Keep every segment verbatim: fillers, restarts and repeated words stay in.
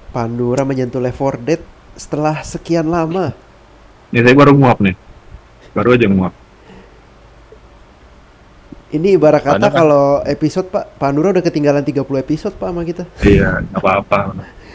Pandura menyentuh Left four Dead setelah sekian lama. Ini saya baru nguap nih. Baru aja nguap. Ini ibarat kata Ada kan? kalau episode Pak, Pandura udah ketinggalan tiga puluh episode Pak sama kita. Iya, nggak apa-apa.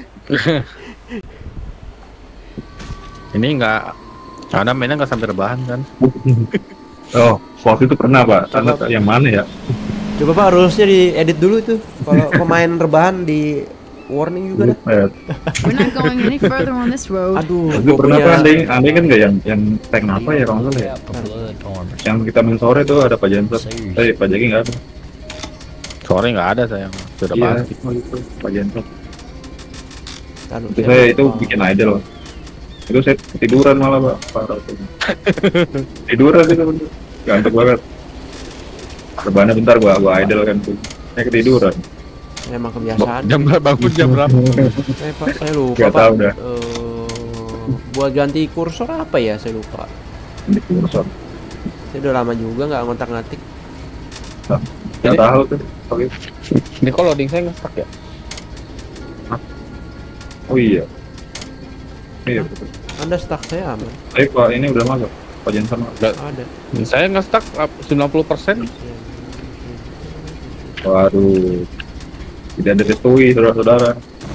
Ini nggak, karena mainnya nggak sampai rebahan kan. Oh, waktu itu pernah Pak. Anda Coba. yang mana ya? Coba Pak, rulesnya diedit dulu itu. Kalau pemain rebahan di warning juga dah. Eh, We're not going any further on this road. Aduh, Itu gua pernah punya- Pak, Anda, Anda kan nggak yang yang tank apa ya kalau nggak salah ya? Yang kita main sore tuh ada Pak Jenset. Eh, Pak Jaki nggak ada. Sore nggak ada sayang, sudah Iya, pasti. oh, itu Pak Jenset. Aduh, Itu saya itu bikin idol. Itu saya tiduran malah Pak. Parah tuh. Tiduran itu bener. Gantuk banget. Rebahannya bentar gua gua idol kan tuh. Saya ketiduran. Memang kebiasaan. Jam berapa bangun jam berapa? Saya Pak, saya lupa Nggak Pak. tahu dah. Eh, buat ganti kursor apa ya? Saya lupa. Di kursor. Saya udah lama juga nggak ngontak-ngatik. Nggak tahu tuh. Oke. Ini kok loading saya nggak stuck ya? Oh iya. Iya betul. Anda stuck, saya aman. Tapi Pak ini udah masuk. Pak Jensen masuk. Ada. Saya nggak stuck sembilan puluh persen. Waduh. Tidak ada restui saudara-saudara.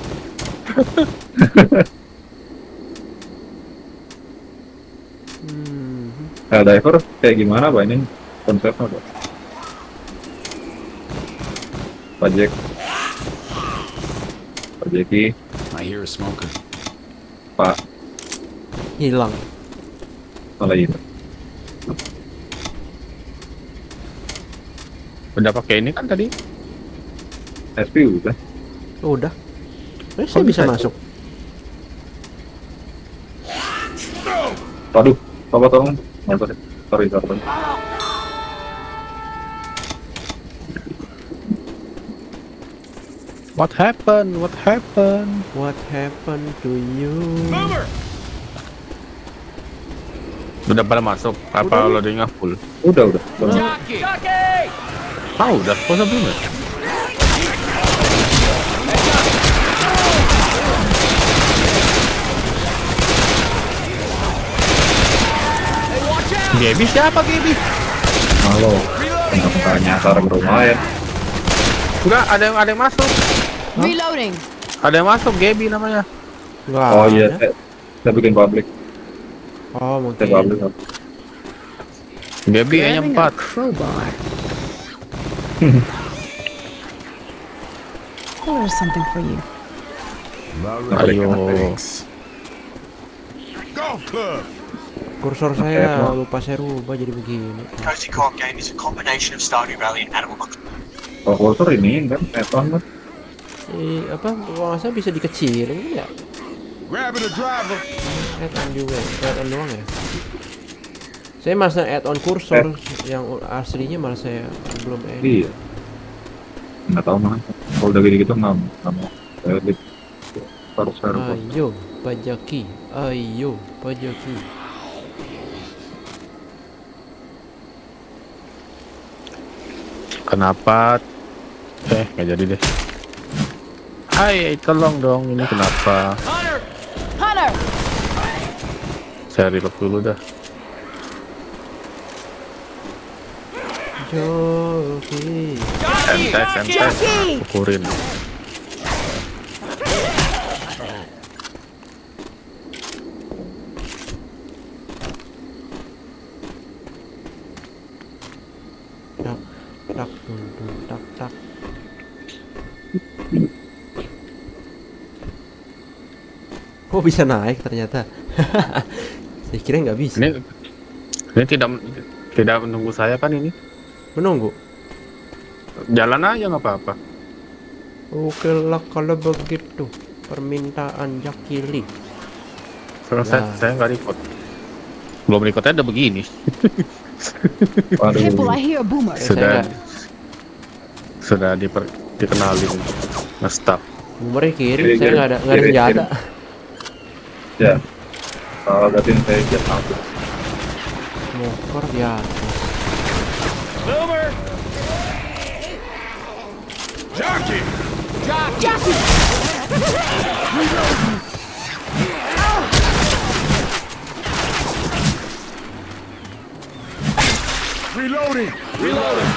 Hmm. Helldiver kayak gimana Pak ini konsepnya Pak? Pak Jack. Pak Jaki. I hear a smoker. Pak Hilang. malah itu. Udah pakai ini kan tadi? S P udah. Oh, udah. Eh, saya bisa masuk. Waduh, Papa tolong. Sorry, sorry, sorry. What happened? What happened? What happened to you? Udah pada masuk? Apa loadingnya full? Udah, udah. udah. Ah udah, kok belum ya? Gaby siapa Gaby? Halo. Kenapa nyasar ke rumah ya? Enggak, ada yang ada yang masuk. Reloading. Ada yang masuk, Gaby namanya. Enggak. Oh iya, ada. saya, saya bikin public. Oh, mungkin. Saya public. Gaby nya Grabbing a empat. crowbar. Oh, there's something for you. Ayo. Golf club. Kursor saya lupa saya rubah jadi begini. Cozy Co-op game is a combination of Stardew Valley and Animal Crossing. Oh, kursor ini kan, add-on kan? Eh, apa? Kalau nggak salah bisa dikecilin kan ya? Grabbing a driver. Add-on juga, add-on doang ya. Saya masih add-on kursor yang aslinya malah saya belum edit. Iya. Nggak tahu mana. Kalau udah gitu-gitu nggak nggak mau. Saya edit. Harus harus. Ayo, Pajaki. Ayo, Pajaki. Kenapa? Eh, nggak jadi deh. Hai, tolong dong, ini kenapa? Hunter! Saya reload dulu dah. Joki. Santai, santai. Ukurin. Tak, tak, dun, dun, tak, tak. Oh, bisa naik ternyata. Saya kira nggak bisa. Ini ini tidak tidak menunggu saya kan ini? Menunggu. Jalan aja nggak apa-apa. Oke lah kalau begitu. Permintaan Jakili. Kalau saya Nah. saya nggak record. Belum recordnya udah begini. Careful, Waduh. I hear a boomer. Eh, Sudah saya nggak. sudah diper, dikenalin nge-stop. Bumernya kiri, Kiri, saya kiri, nggak ada nggak ada kiri, senjata. Ya. Kalau berarti saya jet aku. Motor di atas. Jockey. Jockey! Reloading. Reloading.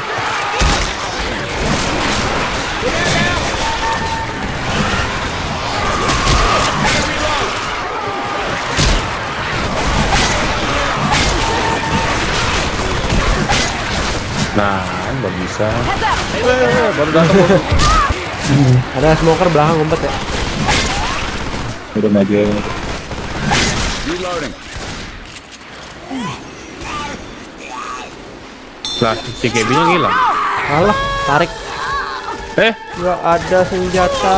Nah, kan baru bisa. Eh, baru datang. Ada smoker belakang ngumpet ya. Udah maju. Reloading. Lah, si K B-nya hilang. Alah, tarik. Eh, Gak ada senjata.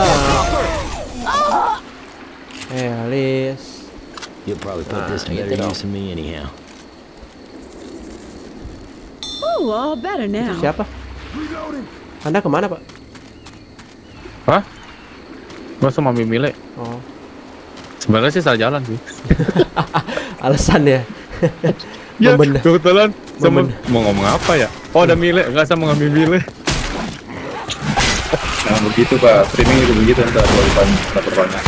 Eh, Alice. You'll probably put Ah, this to gitu better dong. use than me anyhow. Ooh, all better now. Siapa? Anda kemana, Pak? hah? Gua sama Mimile. Oh, Sebenarnya sih salah jalan sih. alasan ya. Ya, Membenar. kebetulan sama Membenar. mau ngomong apa ya? Oh, ada Mile, enggak sama ngambil Mile. Nah begitu Pak, streaming itu begitu ntar kalau depan dapet banyak.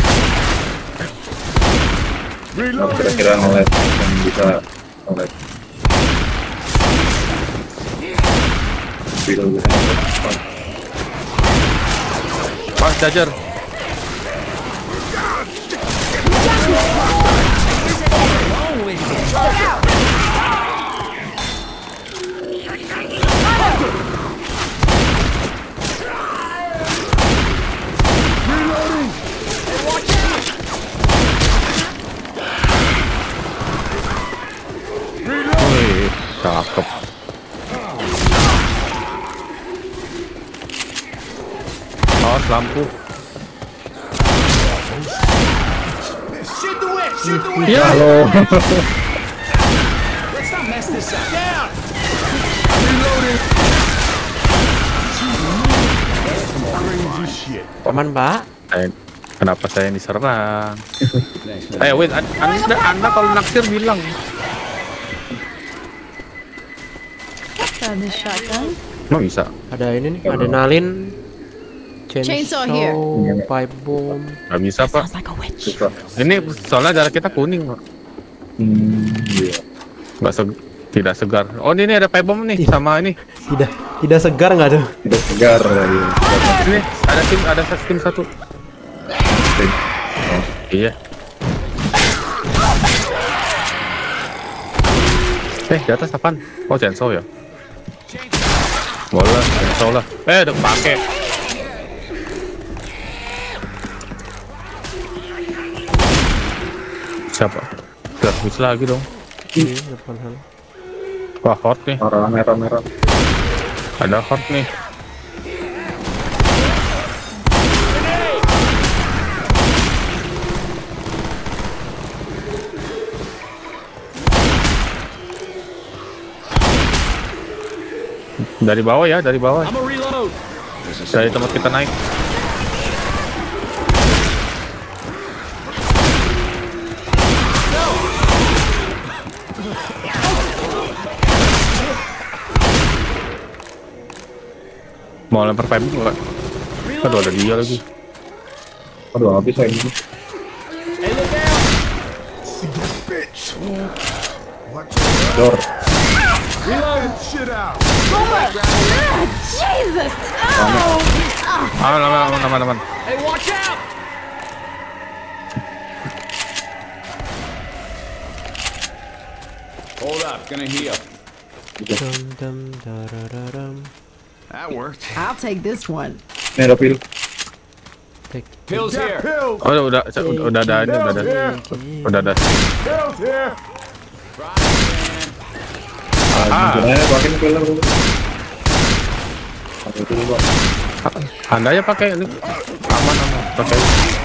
Nah, kira-kira nge-lag yang bisa nge-lag. Video bisa nge-lag. Pak, charger. Wih, cakep. Awas lampu. Shoot the whip. Shoot the whip. Ya. Halo. Let's not mess this up. Down. Reloading. Crazy shit. Aman, Pak. Eh, kenapa saya yang diserang? Eh, wait, an- anda, anda kalau naksir bilang. Found this shotgun. Emang bisa? Ada ini nih, adrenalin. Chainsaw here. pipe bomb. Nggak bisa, Pak. Sounds like a witch. Susah. Ini soalnya darah kita kuning, Pak. Hmm, iya. Nggak seg- tidak segar. Oh, ini ada pipe bomb nih, sama ini. Tidak, tidak segar nggak tuh? Tidak segar lagi. Ini ada tim, ada tim satu. Oh, Iya. Eh, di atas apaan? Oh, chainsaw ya? Boleh, chainsaw lah. Eh, udah pakai. Siapa? Servis lagi dong. Di depan sana. Wah, hot nih. merah merah merah. Ada hot nih. Dari bawah ya, dari bawah. I'm a reload. Dari tempat kita naik. Mau lempar pipe enggak? Aduh, ada dia lagi. Aduh habis saya ini. Hey, look out. Bitch. Dor. Reload. Shit out. Jesus! Oh! Aman, aman, aman, aman, aman. Hey, watch out. Hold up. Gonna heal. Dum, dum, darararam. That worked. I'll take this one. Ini ada pil. Take Pills here. Pills. Oh, udah, udah, udah, udah ada, ini udah ada, udah ada. Pills here. Ah, gimana pakai pil dulu. Pakai itu dulu. Anda aja pakai ini. Aman, aman, pakai.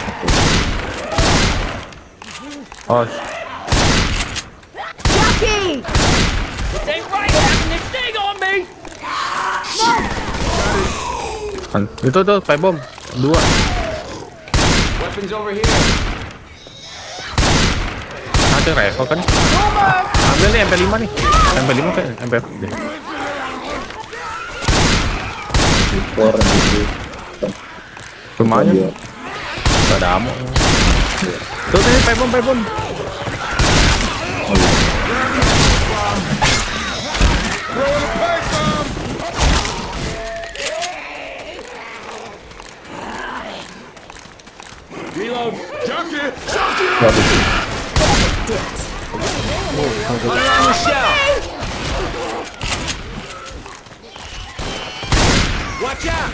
Oh, Jockey! kan. Itu tuh pipe bomb dua. Weapons over here. Nanti rifle kan? Ambil nih M P lima nih. M P lima kayak M P deh. Impor gitu. Lumayan. Dia. Gak ada ammo. Tuh tadi pebom pebom. Reload. Junkie. Junkie. Put it on the shelf. Watch out.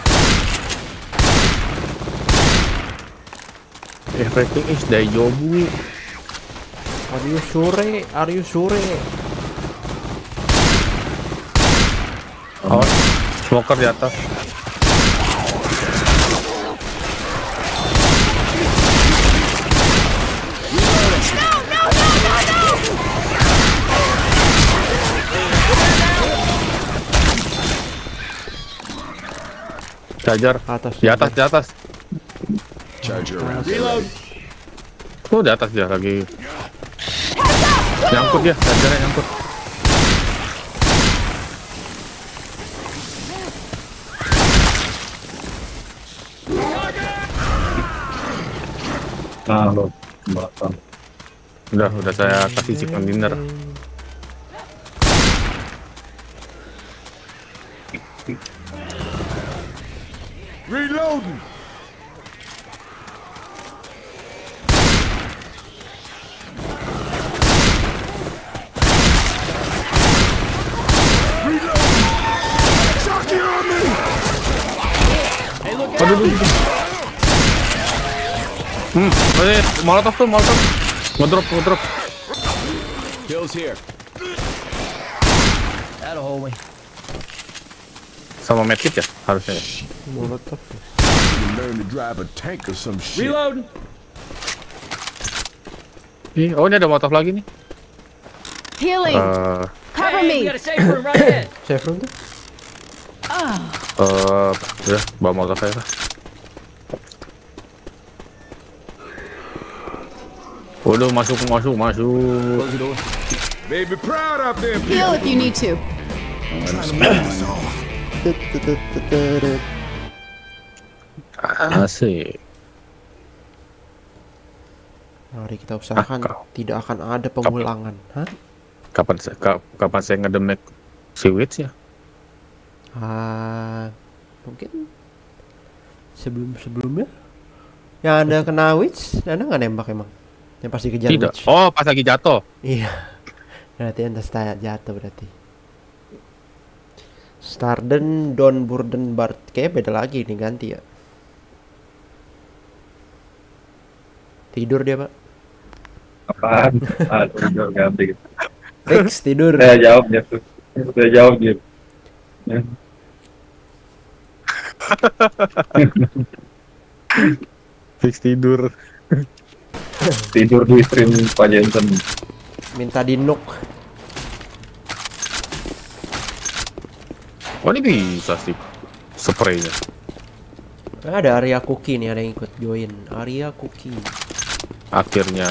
Everything is dayobu. Are you sure? Are you sure? Oh, smoker di atas. Charger Atas. di atas di atas. Charger around. Reload. Tuh di atas dia lagi. Nyangkut dia, chargernya nyangkut. Nah lo belakang. Udah, udah saya kasih chicken dinner. Reloading. Aduh, aduh, aduh. Hmm, eh, molotov tuh, molotov. Ngedrop, ngedrop. Kills here. That'll hold me. Sama medkit ya, harusnya ya. Molotov. You learn to drive a tank or some shit. Reload. Ih, oh ini ada molotov lagi nih. Healing. Eh, Cover me. safe room right ahead. Safe room tuh? Ah. eh, udah bawa molotov saya lah. Waduh, masuk, masuk, masuk. Close the door. Baby proud out there. Heal if you need to. Asik. Mari kita usahakan Ah, tidak akan ada pengulangan. Hah? Kapan saya ka- kapan saya ngedemek si Witch ya? Ah, mungkin sebelum-sebelumnya. Yang Anda kena witch, Anda nggak nembak emang? Yang pasti kejar Tidak. witch. Oh, pas lagi jatuh. Iya. Berarti Anda start jatuh berarti. Starden, Don Burden, Bart. Kayaknya beda lagi nih, ganti ya. Tidur dia, Pak. Apaan? Aduh, udah ganti. Rex tidur. Saya jawab dia tuh. Saya jawab dia. Ya. Fix tidur. Tidur di stream Pak Jensen. Minta dinuk. Oh ini bisa sih spraynya. Ada Arya Cookie nih, ada yang ikut join. Arya Cookie. Akhirnya.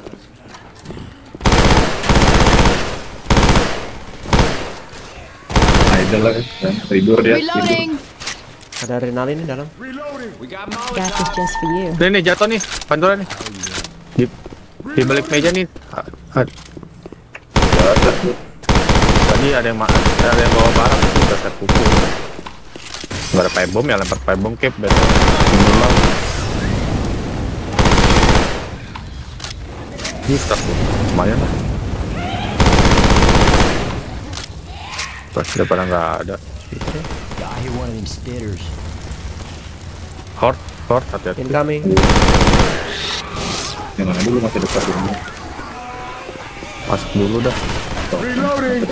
Idol lah, kan. Tidur dia. Tidur. Reloading. Ada Renalin di dalam. Reloading. We got Gas is just for you. Nih nih jatuh nih, pantulan nih. Di, di balik meja nih. Ah, ah. Tadi ada yang ma ada yang bawa barang udah saya pukul. Gak ada pipe bomb ya, lempar pipe bomb cap better. Minimal. Ini start tuh, lumayan lah. Pasti daripada nggak ada. I hear one of them spitters. Hort, hort, hati-hati. Incoming. Yang mana dulu masih dekat ini. Masuk dulu dah. Reloading.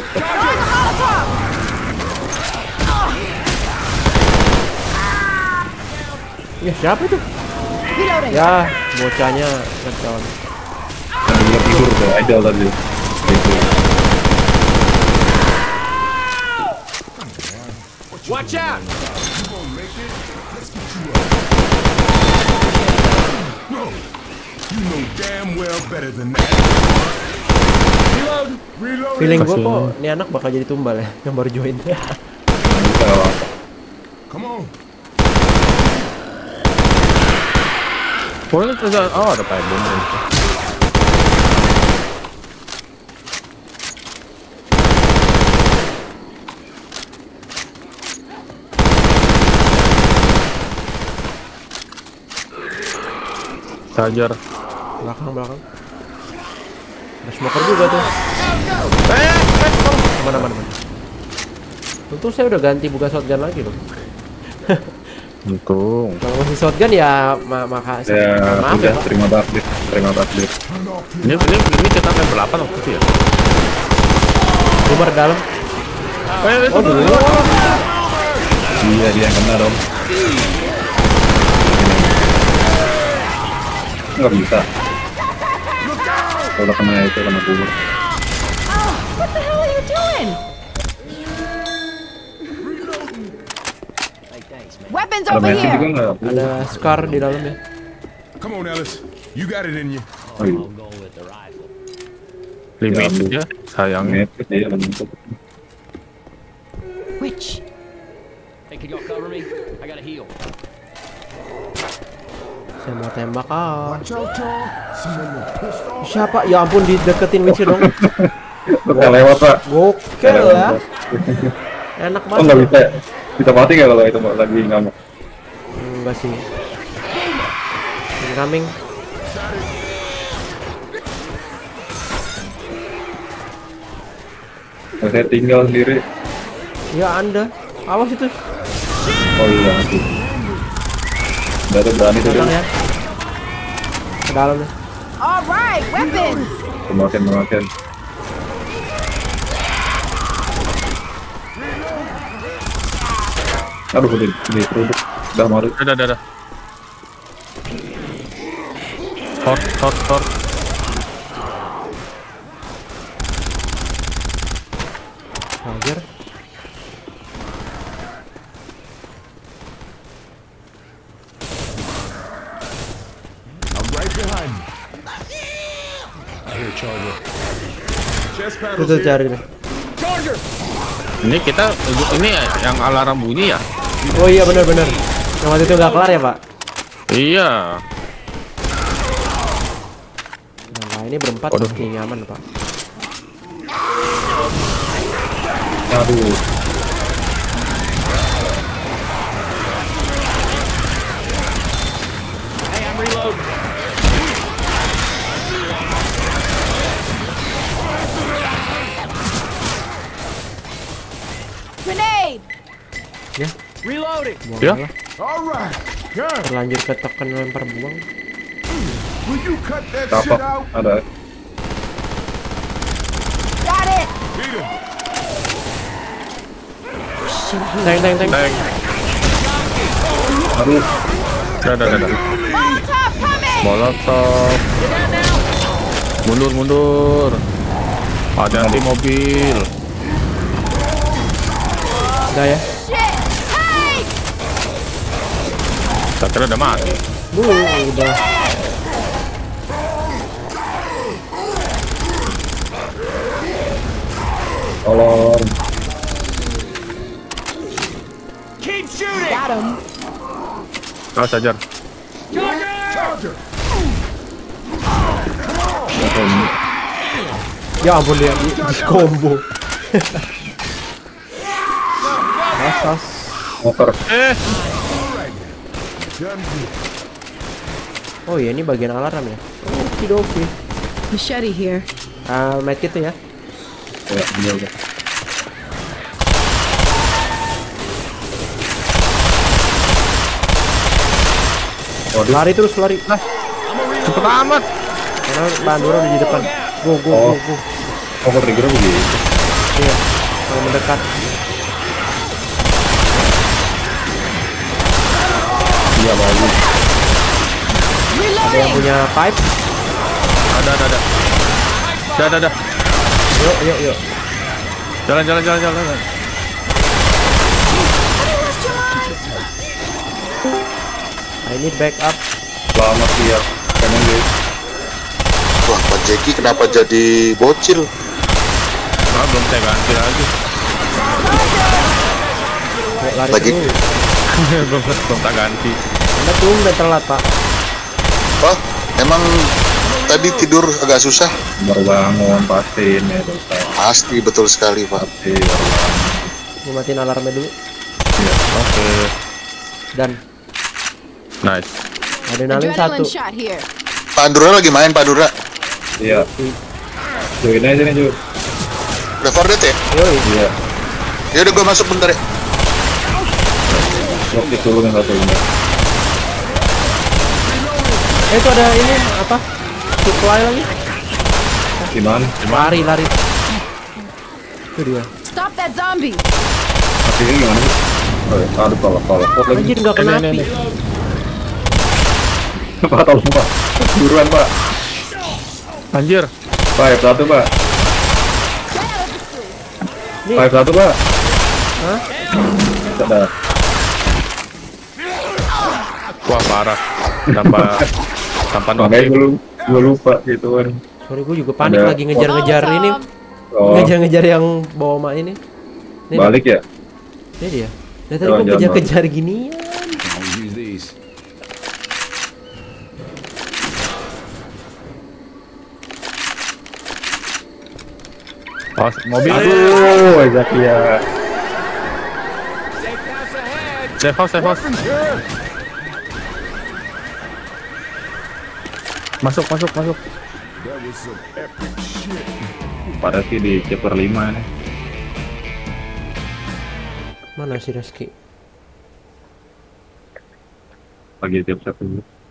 Ya siapa itu? Reloading. Ya bocahnya ngecon. Yang dulu tidur tuh, Idol tadi. Itu. Watch out. You know damn well better than that. Reload. Reload. Feeling gue Kasih. kok ini anak bakal jadi tumbal ya, yang baru join. Bisa apa? Come on. Boleh ada, oh ada pipe bomb. Charger. Belakang belakang. Ada smoker juga tuh. Eh, Mana mana mana. Untung saya udah ganti buka shotgun lagi loh. untung. Kalau masih shotgun ya ma maka Ya, maaf udah ya Pak. terima takdir, terima takdir. Ini ini ini kita sampai berapa waktu itu ya? Rumah dalam. Eh, itu Oh dulu. Iya, dia yang kena dong. Nggak bisa. Kalau kena itu kena bubur. What the hell are you doing? Weapons Ada over medkit juga here. nggak? Ada Scar di dalam ya. Come on, Ellis. You got it in you. Oh iya. limit Ya, ya, sayangnya. medkit ya, menutup. Which? Hey, can y'all cover me? I gotta heal. Saya mau tembak ah. Watch out, y'all. Someone will pissed off. Siapa? Ya ampun dideketin Witcher dong. Nggak lewat, Pak. Gokil Nggak ya. lewat. Enak Oh, banget. nggak bisa. Bisa mati nggak kalau itu Pak, lagi ngamuk? Enggak sih. Incoming. Nah, saya tinggal sendiri. Ya Anda. Awas itu. Oh iya, mati. Udah tuh berani tuh Datang dia. ya. Ke dalam ya. All right, weapons. Kemakan, kemakan. Aduh, udah, ini produk. Udah malu. Ada, ada, ada. Hot, hot, hot. Hajar. I'm right behind you. I hear Charger. Chest Itu paddles tuh here. cari nih. Charger. Ini kita, ini yang alarm bunyi ya? Oh iya benar-benar. Yang waktu itu nggak kelar ya Pak? Iya. Nah ini berempat Waduh. pasti nyaman Pak. Aduh. Hey, I'm reloading. Grenade. Ya, Reloading. buang Ya. lah. All right. Good. Terlanjur ketekan lempar buang. Will you cut that Kapok. shit out? Ada. Got it. Beat him. Teng teng teng. Tank. Aduh. Ada, ada, ada. Molotov coming. Molotov. Mundur, mundur. Hati-hati mobil. Udah ya. Shit. Hey. Saya kira udah mati. Bu, udah. Tolong. Keep shooting. Got him. Oh, Charger. Charger. Ya ampun dia di, di combo. As as. Motor. Eh, Done deal. Oh iya ini bagian alarm ya. Okidoki. Machete here. Ah, medkit tuh ya. Ya, iya udah. Waduh. Lari terus lari. Lah, cepet amat. karena Pandora udah di depan. Go go Oh. go go. Oh, kok trigger begitu? Iya. Kalau mendekat. Iya, bagus. Ada yang punya pipe. Ada, ada, ada. Ada, ada, ada. Yuk yuk yuk. Jalan, jalan, jalan, jalan. I need backup. Selamat siang. Pengen deh. Wah, Pak Jeki kenapa jadi bocil? Ah, belum saya ganti lagi. Yuk, lari Lagi. terus. belum, belum tak ganti. Anda belum udah telat Pak. Oh, emang tadi tidur agak susah? Baru bangun pasti ini selesai. Pasti betul sekali, Pak. Pasti baru bangun. Gue matiin alarmnya dulu. Iya. Oke. Dan Nice. adrenalin satu. Adrenaline shot here. Pak Dura lagi main, Pak Dura. Iya. Join aja nih, Ju. Udah for dead ya? Yoi. Iya. Ya udah gue masuk bentar ya. Blok ditulungin satu bentar. Eh itu ada ini apa? Supply lagi. Gimana? Lari lari. Itu dia. Stop that zombie. Matinya gimana sih? Oh, ya. Aduh, kalau kalau kok lagi. Anjir nggak kena Ini, api. ini, Pak, tolong Pak. Buruan Pak. Anjir. Pak, F satu Pak. Ini- Pak, F satu Pak. Hah? Sudah. Wah parah. Tanpa tanpa Makanya notif. gue lu- gue lupa gitu kan. Sorry gue juga panik Ada- lagi ngejar-ngejar ini. Oh, Ngejar-ngejar yang bawa mak ini. Ini balik ya? Ini dia. Nah tadi Jangan, gue jangan, kejar-kejar ginian. I'll use these. Oh, mobil. Aduh, Zakia. Safe house, safe house. Masuk, masuk, masuk. That was some epic shit. Pada sih di chapter lima nih. Mana si Reski? Lagi tiap satu.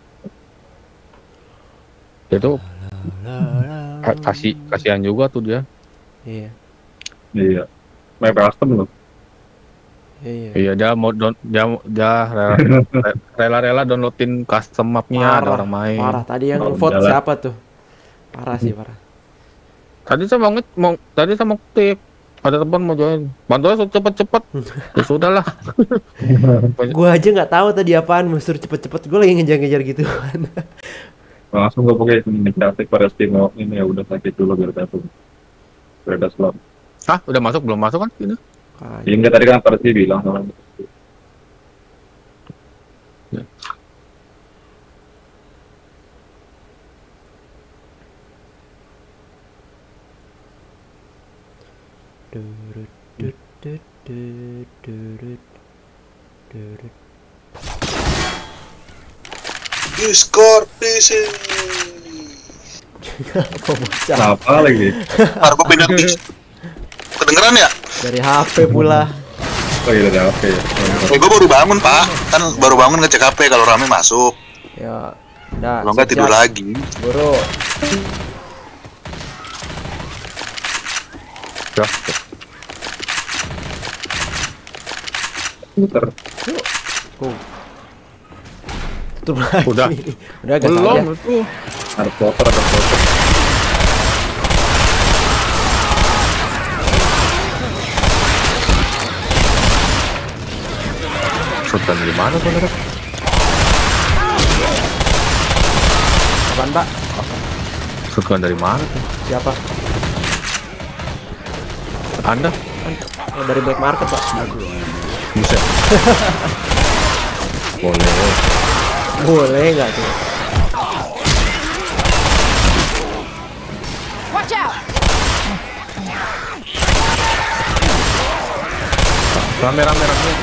Itu ka- kasih kasihan juga tuh dia. Iya. Iya. Map custom loh. Iya. Iya dia mau don dia, dia rela- rela-rela downloadin custom mapnya ada orang main. Parah. Tadi yang Oh, vote jalan. siapa tuh? Parah sih parah. Tadi saya mau nge- mau tadi saya mau tip. Ada teman mau join. Bantu aja cepet-cepet. Ya sudahlah. Gua aja nggak tahu tadi apaan, mesti cepet-cepet. Gue lagi ngejar-ngejar gitu kan. Langsung gue pakai ngecek pada Steam oh, ini ya udah sakit dulu biar satu. Biar ada slot. Hah, udah masuk belum masuk kan ini? Iya enggak tadi kan Persi bilang sama. Durut, dut, dut, dut, durut, durut. Discord P C. Apa bocah? Apa lagi? Ntar gue pindah ke kedengeran ya? Dari H P pula. Oh iya udah oke. Eh, gue baru bangun, Pak. Kan baru bangun ngecek H P kalau rame masuk. Ya, udah. Kalau nggak tidur siap-siap. lagi. Buru. Ya. Muter. Tuh. Tutup lagi. Udah. Udah agak Belum saja. itu. Ada floater ada floater. Shotgun di mana tuh, Nek? Apaan, Pak? Shotgun dari mana tuh? Siapa? Anda? Oh, dari black market, Pak. Bisa. Boleh. Boleh nggak tuh? Watch out. Rame rame rame.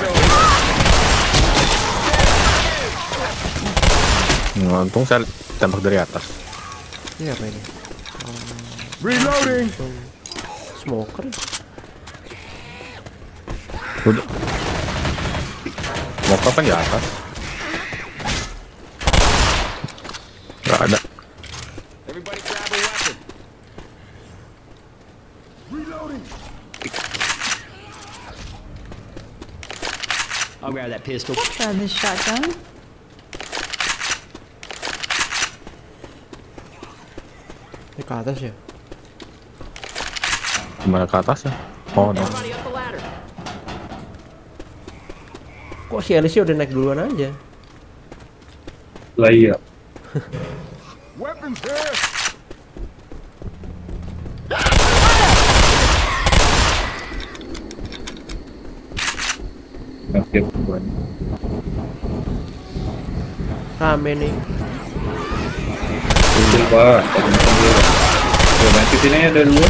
Nah, untung saya tembak dari atas. Ini apa ini? Reloading. Smoker? Udah. Mau kapan di atas? Gak ada. Everybody grab a weapon. Reloading. I'll grab that pistol. Try this shotgun. Ini ke atas ya? Gimana ke atas ya? Oh, no. Everybody up the ladder. Kok si Alicia udah naik duluan aja? Lah iya. Weapons here. Ngasih buat. Rame nih. Kecil pak, ya nanti sini ada dua.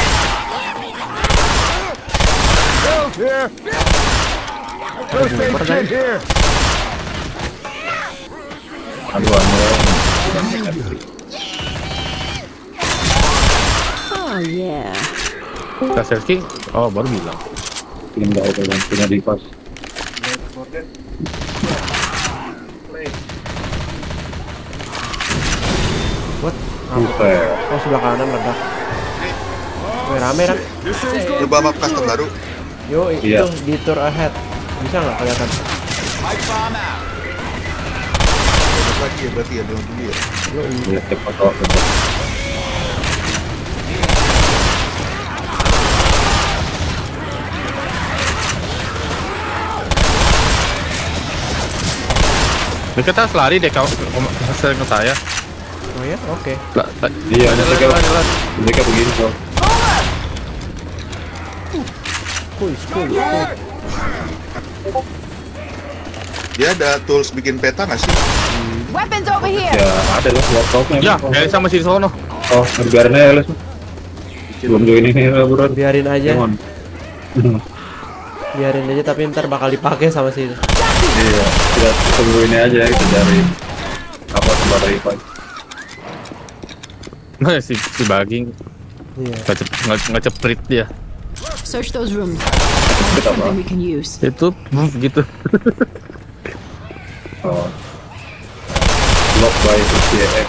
Here. First aid kit here. Aduh, aduh. Oh yeah. Kaselski, oh baru bilang. Tinggal kalau punya di pas. What? Buset. Oh sebelah kanan meledak. Wih rame Ran. Coba map custom baru. Yo i- Iya. itu di tour ahead. Bisa nggak kelihatan? Ada lagi ya berarti ya dengan dulu ya. Yo i- Lihat cepat kok. Ini kita harus lari deh, kau sering ke saya. Oh ya, oke. La- la- Iya, lari, mereka lari, lari, lari. mereka begini kok. Kuy, kuy, kuy. Dia ada tools bikin peta nggak sih? Weapons over here. Ya ada lah laptopnya. Ya, Elisa masih di sono. Oh, biarin aja Elis. Belum join ini lah bro. Biarin aja, Come on. biarin aja tapi ntar bakal dipakai sama si. Iya, kita tunggu ini aja kita cari apa tempat revive. Nah, si si Baging Iya. nggak cep, nggak nggak ceprit dia. Search those rooms. Kita apa? Something we can use. Itu buff gitu. Oh. Lock by T C X.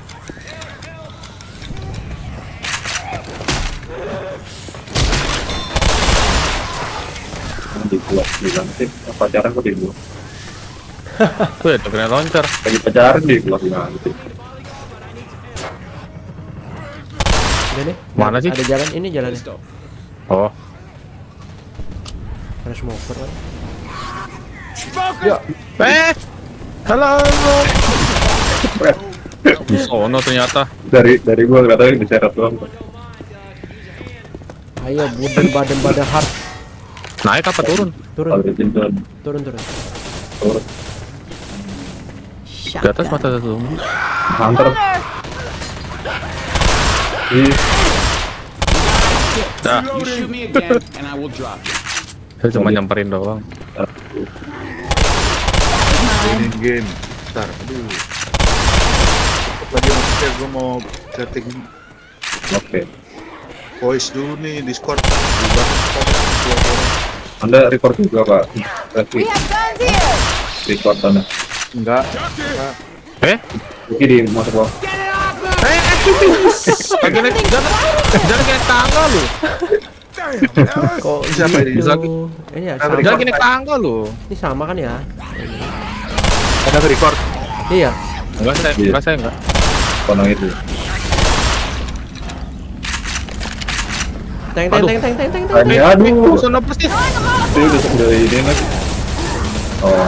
Di blok di lantai pacaran kok di blok. Tuh ya, tuh kena launcher. Lagi pacaran di blok di lantai. Udah nih. Mana sih? Ada jalan ini jalannya. Oh, Ada smoker kan. eh, halo. Di sono ternyata. Dari dari gua nggak tahu yang diseret doang. Ayo buden badan badan hard. Naik apa turun? Turun, Kalau ditinjau turun, turun. turun Di atas mata satu. hunter. Ih, Dah, You shoot me again, and I will drop you. saya cuma nyamperin doang. Ini game. Bentar, aduh. Lagi maksudnya gue mau setting oke. voice dulu nih Discord. Anda record juga Pak? We Berarti have guns here. record Anda. Enggak. Eh, Oke di masuk bawah. lagi naik jangan jangan naik tangga lu. Kok Siapa ini? gitu? Lagi. Ini ya Apa sama. Jangan naik tangga lu. Ini sama kan ya? Ada record. Iya. Enggak saya, Iya. enggak saya enggak. Kono itu. Teng teng Aduh. teng teng teng teng teng. Tadi aduh. Sono persis. Itu udah udah ini lagi. Oh,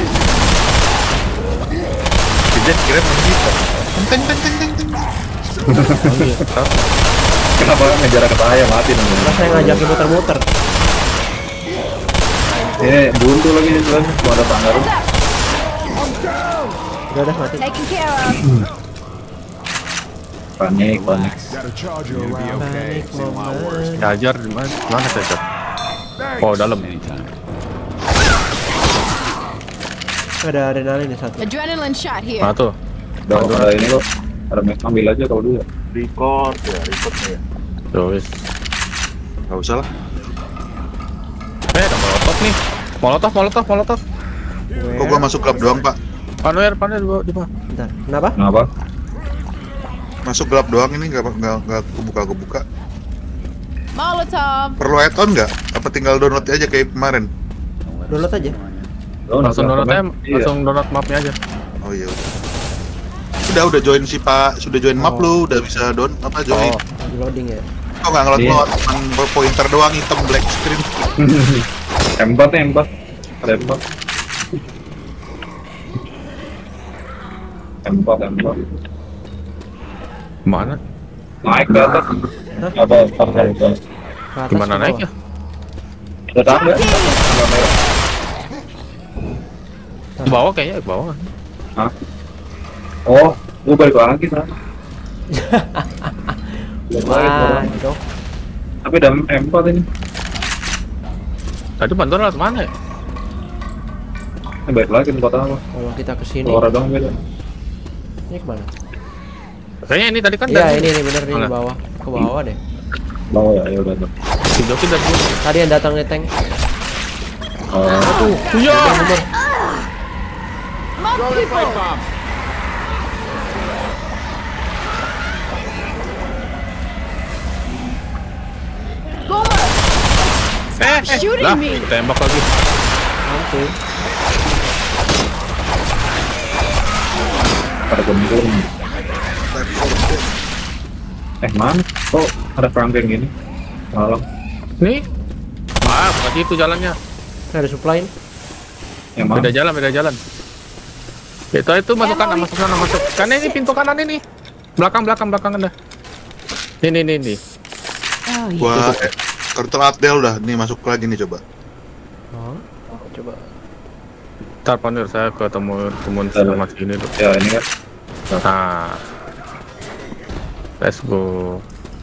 Tidak kira begitu. Teng teng teng teng teng. kenapa ngejar ke saya mati namanya? Nah, saya ngajakin muter-muter. Ini buntu lagi di sana. Mau ada tangga rum. Udah udah mati. Taken care of. Panik, panik. Got a charger around. Panik momen. Ngajar di mana? Mana saya? Oh, dalam. Ada adrenalin nih satu. Adrenaline shot here. Mana tuh? Udah ada ini kok. Ada Mac ambil aja kalau dulu. Record ya, record ya. Terus. Enggak usah lah. Eh, ada molotov nih. Molotov, molotov, molotov. Kok gua masuk gelap doang, Pak? Panuer, panuer di bawah, di bawah. Bentar. Kenapa? Kenapa? Masuk gelap doang ini enggak enggak enggak kebuka-kebuka. Molotov. Perlu add-on enggak? Apa tinggal download aja kayak kemarin? Download aja. Oh, Langsung download aja, Iya. langsung download mapnya aja. Oh iya udah. Udah udah join si Pak, sudah join map lu, udah bisa down apa join. Oh, Di loading ya. Kok enggak ngelot Iya. ngelot cuman pointer doang hitam black screen. M empat nih, M empat. Ada M empat. M empat, M empat. mana? Naik ke atas. Apa? Apa? Apa? Ke atas, Gimana ke naiknya? bawah. Ada tangga. Tangga merah. Ke bawah kayaknya, ke bawah. Hah? Oh, gua balik lagi sana. Waduh. Tapi ada M empat ini. Tadi bantuan lewat mana ya? Ini baik lagi tempat apa? Kalau kita kesini, Keluar dong beda. ini kemana? Kayaknya ini tadi kan Iya dari- ini nih bener nih di Mana? bawah, ke bawah deh. Bawa ya, ya udah tuh. Si Joki dari dulu. Tadi yang datang nih tank. Oh, Tuh, Iya. More people. Bomb. Gomer. Eh, eh, Shooting lah, me. tembak lagi. Mantul. pada gembur. Eh mana? Kok ada perang kayak gini? Malam. Nih. Ah, bukan gitu jalannya. Ini ada supply nih. Yang mana? Beda jalan, beda jalan. Itu itu masuk kanan, masuk kanan, masuk. Karena ini pintu kanan ini. Belakang, belakang, belakang Anda. Ini, ini, ini. Oh, yeah. Gua eh, kartu Adel dah, nih masuk lagi nih coba. Oh, coba. Ntar Panir, saya ketemu temen sama sini tuh. Ya ini kan. Nah. Let's go.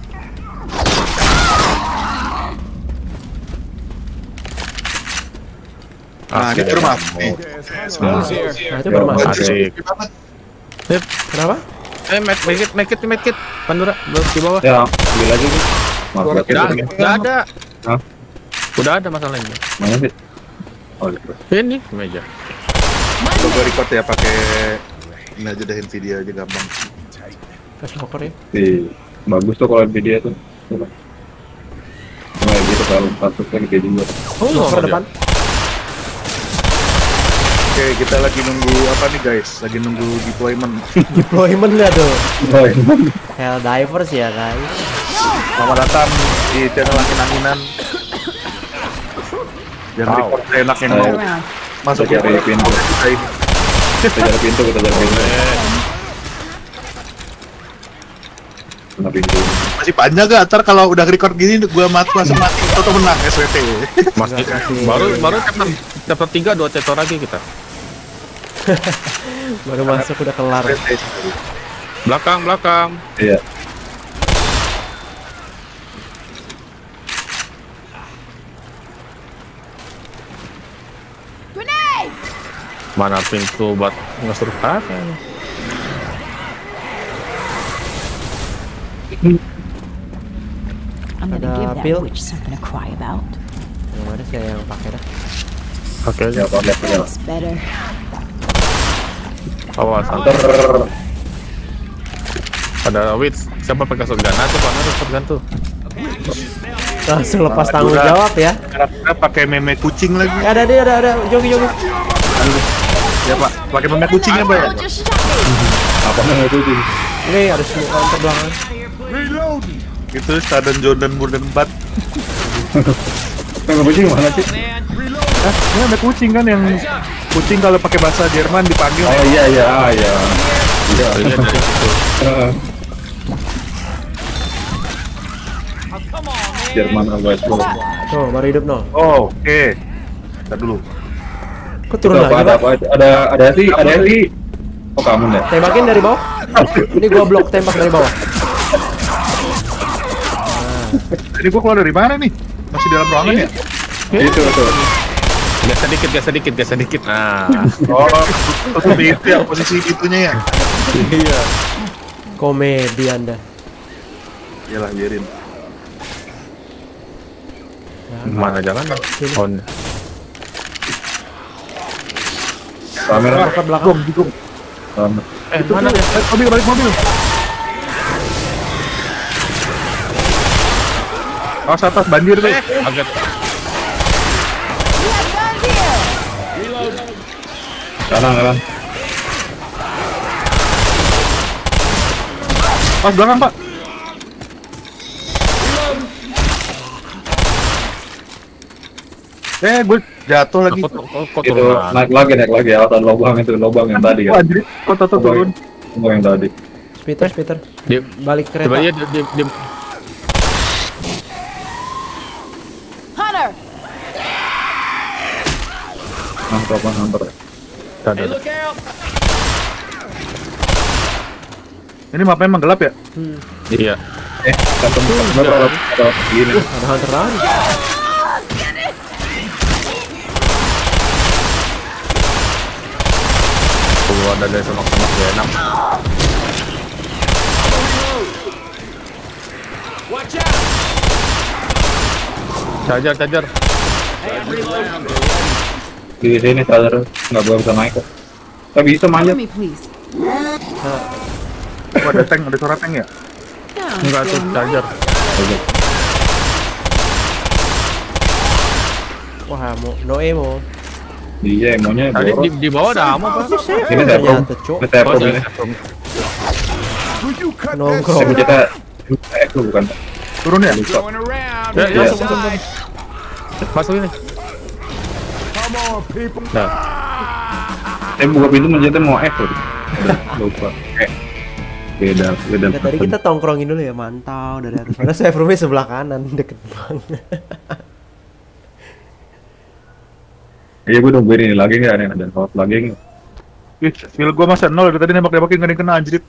Nah, ini Asik. rumah. Nih. Smells here. Nah itu baru masuk. Asik. Sip. Kenapa? Eh, make, make it, make it, make it. Pandura, di bawah. Ya, ambil lagi nih. Maaf, Udah, lihat udah ada. Hah? Udah ada masalahnya. Mana sih? Oh, gitu. Ini meja. Coba record ya pakai ini aja dah Nvidia aja gampang. Flash smoker ya. Di bagus tuh kalau video tuh. Coba. Nah, gitu kalau patut lagi kayak juga. Oh, Smoker depan. Oke, kita lagi nunggu apa nih guys? Lagi nunggu deployment. Deployment lihat tuh. Oh, ini. Hell divers ya guys. Selamat datang di channel angin-anginan. Jangan Wow. record enak yang Ayo. mau Around. masuk Kita cari pintu. kita ini. Kita cari pintu, kita cari pintu. Kena pintu. Masih panjang gak? Ntar kalau udah record gini gua mati langsung mati atau menang S W T. Masih baru baru chapter chapter tiga dua chapter lagi kita. Baru masuk udah kelar. Belakang, belakang. Iya. Grenade. Mana pintu buat nge-survive? I'm gonna Ada give that pil. witch something to cry about. Yang mana sih yang pakai dah? Oke, Ya, Pak, lihat aja. That's better. awas. Antar. Ada witch. Siapa pakai shotgun? Nah, tuh Panir shotgun tuh. Langsung lepas Nah, tanggung udah. jawab ya. Karena pakai meme kucing lagi. Eh, Ada dia, ada ada jogi jogi. Ya Pak, pakai meme kucing ya Pak ya? I'll just shut it. Apa yang itu sih? Ini ada semua counter belakang. Reloading. Itu Staden Jordan Burden empat. Yang kucing mana sih? Man, reload. Hah? Ini ada kucing kan yang kucing kalau pakai bahasa Jerman dipanggil. Oh iya iya ah, iya. Iya. Lihat dari situ. Heeh. Oh, come on, man. Jerman apa itu? Tuh, baru hidup no. Oh, oke. Ntar dulu. Kok turun Itu apa, lagi, ada Pak? apa? Ada ada sih, ada sih. Oh kamu deh. Tembakin dari bawah. Ini gua blok tembak dari bawah. Ini gua keluar dari mana nih? Masih dalam ruangan ya? Itu itu. Gas sedikit, gas sedikit, gas sedikit. Nah. Oh, seperti itu ya posisi itunya ya. Iya. Komedi Anda. Iyalah biarin. Mana jalan? Oh, ini. Kamera. Ke belakang. Kamera. Eh, mana dia? Eh, mobil balik mobil. Awas atas banjir tuh. Eh, agak. We have guns here. Kanan kanan. Pas belakang Pak. Eh, gue jatuh lagi. Kok kok- kok Itu turun? naik lagi naik lagi alasan lubang itu lubang yang tadi Wah, kan. anjir, kok tuh turun. Lubang yang tadi. Peter, Peter. Dia Balik kereta. coba dia dia dia Hunter. Nangkep nangkep. Dah, dah, Hey, dah. look out. Ini mapnya emang gelap ya? Hmm. Iya. Eh, satu satu atau gini. Ada hunter lagi. Keluar dari semak-semak gak enak. Watch out! Charger, charger. Hey, I'm reloading. Di sini sadar nggak gua bisa naik kok. Tapi bisa manjat. Cover me, please. Oh, ada tank, ada suara tank ya? Down. Enggak tuh, charger. Wah, mau no emo. Iya, emonya Tadi di, boros. di bawah ada ammo, Pak. Ini saya prom. Ternyata, Cok. Ini saya Oh, prom iya, ini. from- Will you cut Nongkrong. Tapi kita eh itu bukan. Turun ya? Lupa. Going around. Ya, ya, masuk, masuk, Inside. Masuk ini. Come on, people. Nah, Saya buka pintu menjadi mau F tuh. Udah, lupa. Eh. Beda, beda. Nah, tadi kita tongkrongin dulu ya, mantau dari atas. Karena saya roomnya sebelah kanan, deket banget. Iya, gue nungguin ini lagi nggak nih, ada hot lagi nggak? Ih, skill gua masa nol dari tadi nembak-nembakin nggak ada yang kena anjir.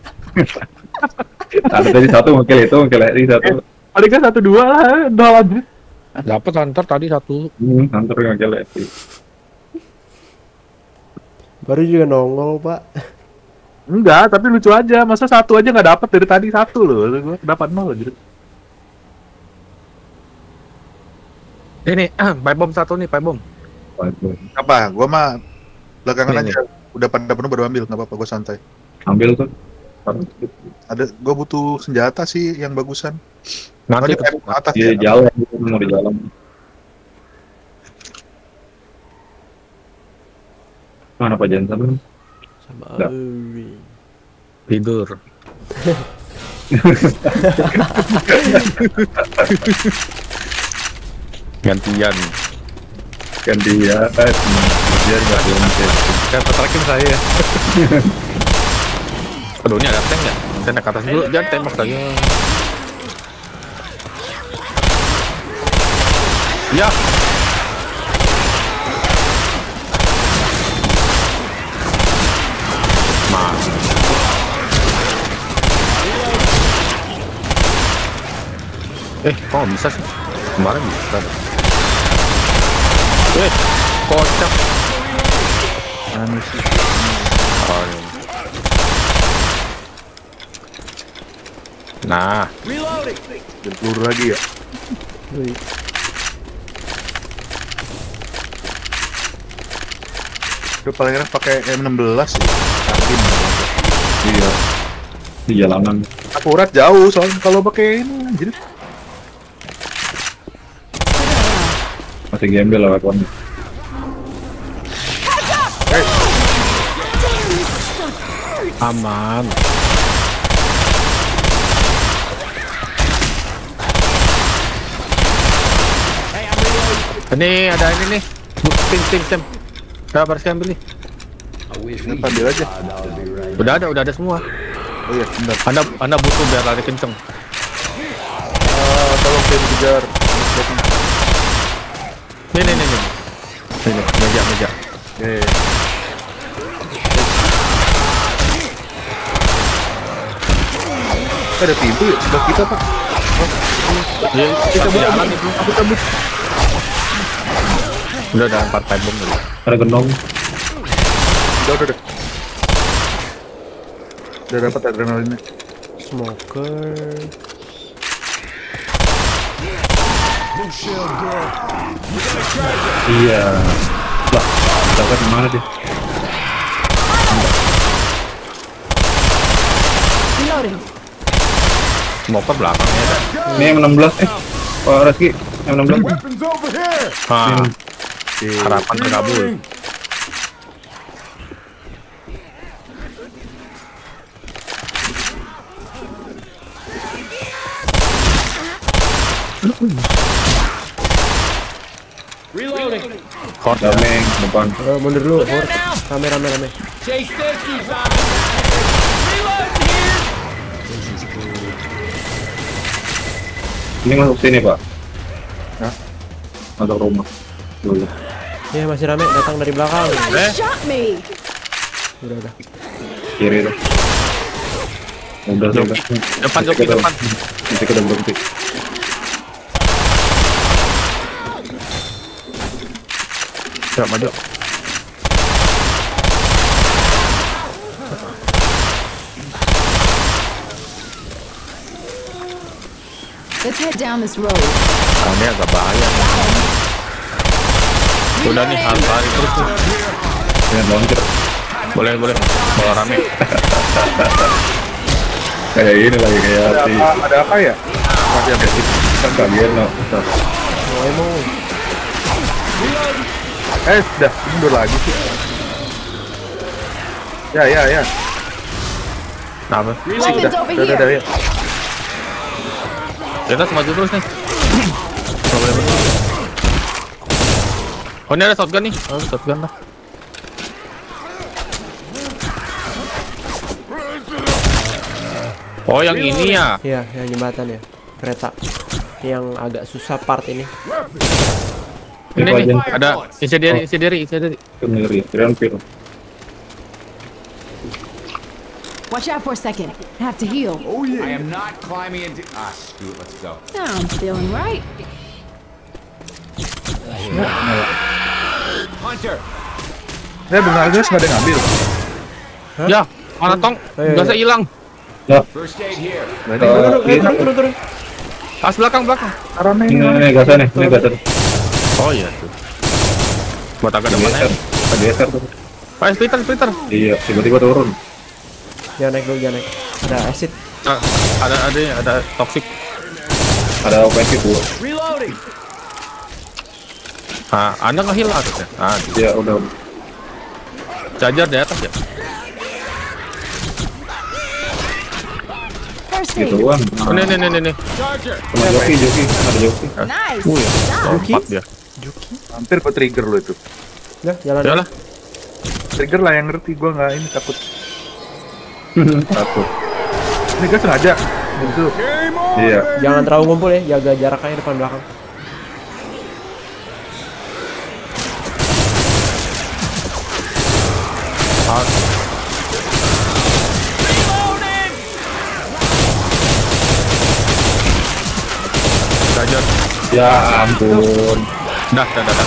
Ada tadi satu mungkin itu mungkin lagi satu. Paling kan satu dua lah, nol anjir. dapat hunter tadi satu. Hmm, hunter mungkin lagi. Baru juga nongol, Pak. Enggak, tapi lucu aja. Masa satu aja nggak dapat dari tadi satu loh. Gua dapat nol anjir. Ini, pipe bomb satu nih, pipe bomb. Apa? Gua mah belakangan Ini, aja. Udah pada penuh baru ambil, nggak apa-apa, gua santai. Ambil tuh. Ada, gua butuh senjata sih yang bagusan. Nanti Oh, di atas Di ya. jalan, mau di jalan. Mana Pak Jansen? Sama Nggak. Auri. tidur. Gantian. Ganti ya, eh, dia nggak ada nanti. Kan terakhir saya ya. Aduh, ini ada tank ya? Kita naik ke atas dulu, jangan tembak lagi. Ya. Nah. Eh, kok nggak bisa sih? Kemarin bisa. Eh, kocak. Anu sih. Oh, iya. Nah, Reloading. Dan peluru lagi ya. Wih. Udah paling enak pakai M enam belas sih. Karbin. Iya. Di jalanan. Akurat jauh soalnya kalau pakai ini anjir. Masih gembel lah weaponnya. aman. Ini ada ini nih. Tim tim tim. Udah harus ambil nih. Kita ambil aja. Udah ada, udah ada semua. Oh iya, bentar. Anda Anda butuh biar lari kenceng. Ah, tolong saya dikejar. Nih nih nih nih. Ini meja meja. Eh, ada pintu ya sebelah kita pak. Ya, kita jalan itu. Aku cabut. Udah ada empat pipe bomb dulu. Ada gendong. Udah udah udah. Udah dapat adrenalinnya. Smoker. Iya. Lah, dapat kemana dia? Reloading. Smoker belakangnya ada. Ini M enam belas eh. Pak Reski, M enam belas. Weapons over here. Ah, Oke. harapan terkabul. Reloading. Hot ya. Dameng depan. Oh, mundur dulu, Bor. Rame rame rame. Chase this, you zombies. Reload here. Ini masuk sini Pak. Hah? Masuk rumah. Dulu. Ya masih rame, datang dari belakang. You Eh? shot me. Udah udah. Kiri tuh. Udah sih, udah. Depan joki Kita- depan. Nanti kita berhenti. Ya maju. Let's head down this road. Ah, ini agak bahaya nih. Udah nih harus lari terus nih. Dengan launcher. Boleh boleh. Kalau rame. Kayak ini lagi kayak Ada si apa, ada apa ya? masih ada si kan bagian no. Oh, emang. Eh, sudah mundur lagi sih. Ya, ya, ya. Kenapa? Weapons Udah, over udah, udah, udah, here. ya. Kita harus maju terus nih. Nggak boleh berhenti. Oh ini ada shotgun nih. Oh shotgun lah. Oh yang ini ya. Iya, yang jembatan ya. Kereta. Yang agak susah part ini. Ini Itu nih aja. ada incendiary incendiary incendiary. Sendiri, ground field. Watch out for a second. I have to heal. Oh yeah. I am not climbing into. Ah, screw it. Let's go. Sounds feeling right. Hunter. Ya benar guys, nggak ada yang ngambil. Ya mana tong? Oh, iya, Gasnya iya. hilang. First aid here. Nah, ini Eh, Turun, turun, ini- turun, turun, turun. Pas belakang belakang. rame Ini ini. ini gasnya nih, ini gasnya. Oh iya tuh. Buat agak depan Geser, aja. geser tuh. Ayo splitter splitter. Iya, tiba-tiba turun. Jangan naik dulu, jangan naik. Ada acid. Ah, ada ada ada toxic. Ada ofensif tuh. Reloading. Ah, anda nggak hilang atasnya. Ah, di- Ya udah. charger di atas ya. First Gitu aid. kan. Oh, nih nih nih nih, nih. Charger. Sama joki, joki, ada joki. Nice. Wih, Joki? lompat dia. Hampir ke trigger lo itu. Ya, jalan. Ya lah. Trigger lah yang ngerti, gua nggak ini takut. Satu. Ini gas sengaja. Itu. Iya. Jangan terlalu ngumpul ya, jaga jarak aja depan belakang. Ah, charger. Ya ampun. Dah, dah, dah, dah.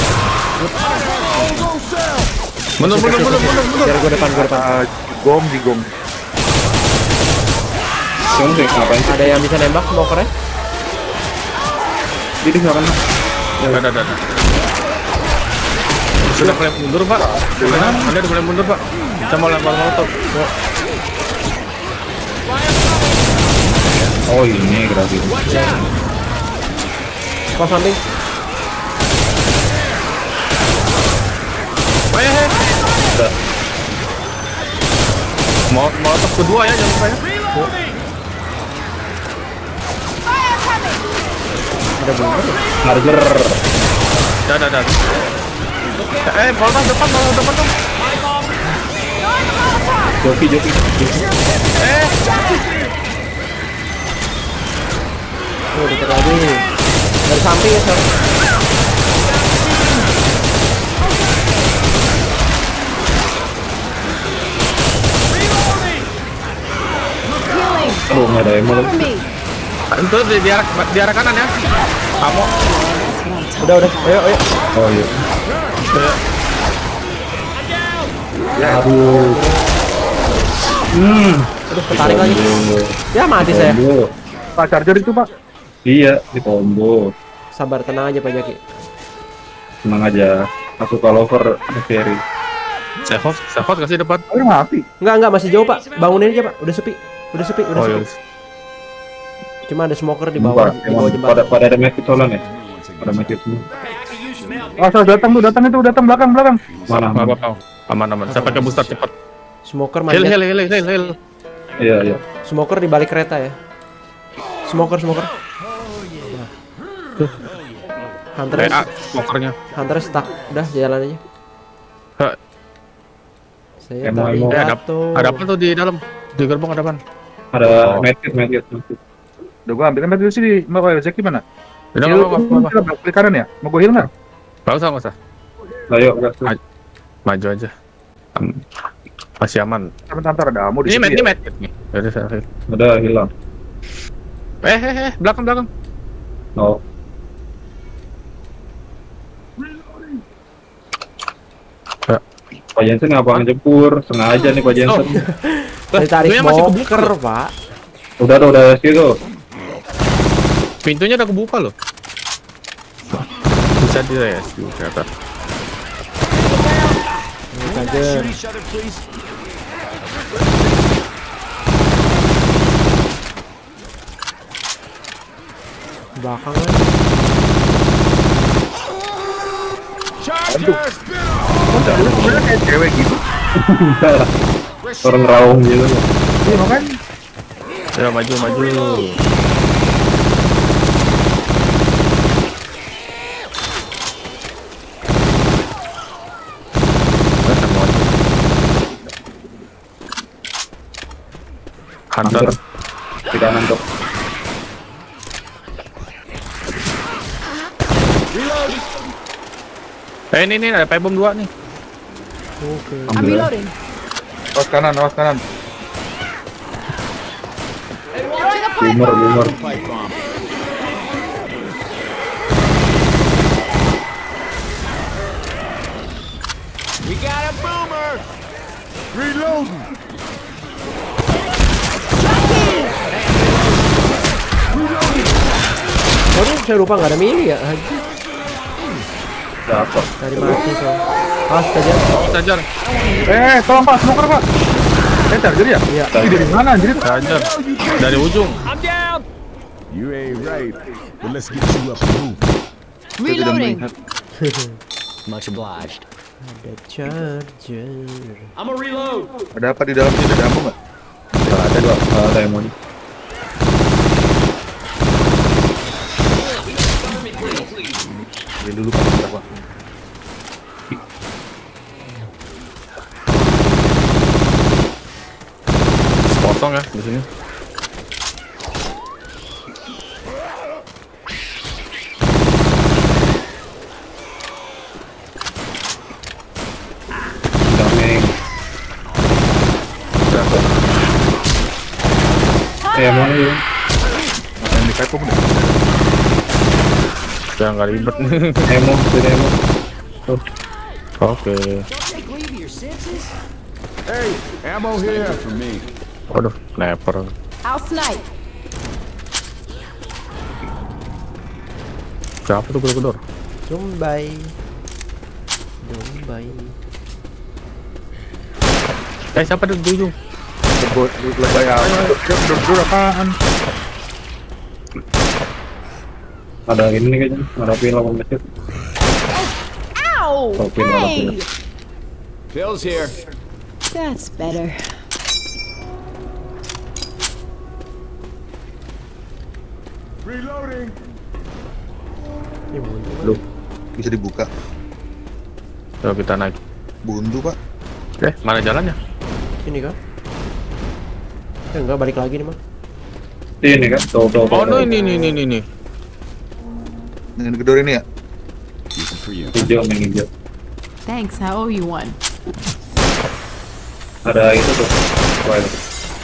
Mundur, mundur, mundur, mundur, mundur. Biar gue depan, gue depan. Ah, gong di gong. Kamu sih ngapain sih? Ada yang bisa nembak smokernya? Jadi ngapain? Dah, dah, dah, dah. Sudah mulai mundur, Pak. Anda, Anda udah mulai mundur, Pak. Kita mau lempar molotov. Yuk. Oh ini gratis. Kau samping. Ayo, hei. Mau molotov kedua ya, jangan lupa ya. Ada bener. Charger. Dah, dah, dah. Eh, molotov depan, molotov depan dong. Joki, joki. Eh, Oh, dikit lagi. Dari samping ya, Sor. Healing. Aduh, nggak ada ammo Cover lagi. me. itu di, di, arah, di arah kanan ya. Kamu. Udah, udah. Ayo, ayo. Oh iya. Ya, Aduh. Hmm. Aduh, ketarik lagi. Ya, mati saya. Combo. Pak charger itu, Pak. Iya, di combo. Sabar, tenang aja Pak Jaki. Tenang aja. Masuk ke lover carry. Save house, save house kasih depan. Oh, mati. Enggak, enggak, masih jauh Pak. Bangunin aja Pak. Udah sepi. Udah sepi, udah Oh sepi. iya. Cuma ada smoker di bawah, Empat, di bawah emang jembatan. pada pada ada medkit solan ya? Pada medkit semua. Oh, so, datang tuh, datang itu, datang belakang, belakang. Mana? Apa apa. Aman aman. Saya pakai booster cepat. Smoker Heal manjat. heal heal heal heal. Iya, iya. Smoker di balik kereta ya. Smoker, smoker. Nah. Hunter, Eh, ah, smokernya. Hunter stuck. Udah, jalan aja. Hah. Saya Emo, tadi emo. Eh, ada, jatuh. ada apa tuh di dalam? Di gerbong ada apa? Ada Oh. medkit, medkit. medkit. Udah gua ambil ambil dulu sih, mau kayak Jack gimana? Udah Heal, nggak apa-apa. kita belok klik kanan ya? Mau gua heal nggak? Nggak usah nggak usah. Ayo, gas. Maju aja. Um, Masih aman. Bentar, bentar, ada ammo di Ini situ med, ya? ini med. Nih, dari saya. Ada hilang. Eh, eh, eh, belakang, belakang. Oh. Ya. Pak Jensen ngapa ngejempur? Sengaja nih Pak Jensen. Saya tarik pintunya masih kebuka smoker, loh. Pak. Udah tuh, udah situ. Pintunya udah kebuka loh. Bisa di rescue ke atas. Kaget. Shoot each other, please. Belakang kan. Charger, spin off. Sebenarnya kayak cewek gitu. Orang raung gitu. Iya makanya. Ya maju, maju. Hunter. Di kanan tuh. Eh ini nih ada pipe bomb dua nih. Oke. I'm reloading. Awas kanan, awas kanan. Throwing a pipe Boomer, bomb. boomer. Pipe bomb. We got a boomer. Reloading. Waduh, saya lupa nggak ada mili ya. Haji. Dapat. Tadi mati tuh. Pas saja. Charger, Eh, tolong Pak, smoker Pak. Eh, charger ya? Iya. Ih, dari mana anjir? charger. Dari ujung. I'm down. You ain't right, but let's get you up and move. Reloading. Much obliged. Ada charger. I'm a reload. Ada apa di dalam sini? Ada ammo nggak? Nggak ada kok. Nggak ada yang mau. Beli dulu Pak, bentar, Pak. Kosong ya di sini. Dameng. Eh, emang ini. Yang di pipe bomb udah. Udah nggak ribet nih. Emo, sini emo. Tuh. Oke. Hey, ammo here. For me. Waduh, sniper. I'll snipe. Siapa tuh gedor-gedor? Jumbai. Jumbai. Eh siapa di ujung? Lebot, lebay amat. Dia gedor-gedor apaan? Ada ini nih kayaknya. Ada pil sama masjid. Ow! Oh, pin mana, pin. Hey! Pills here. That's better. Reloading. Ini buntu. Loh, bisa dibuka. Coba kita naik. Buntu Pak. Eh mana jalannya? Ini kan? Eh enggak, balik lagi nih mah. Ini kan. Tuh, tuh, tuh. Oh no tuh. ini ini ini ini. Dengan gedor ini ya? This is for you. Hijau, yang hijau. Thanks, I owe you one. Ada itu tuh. Wah, itu.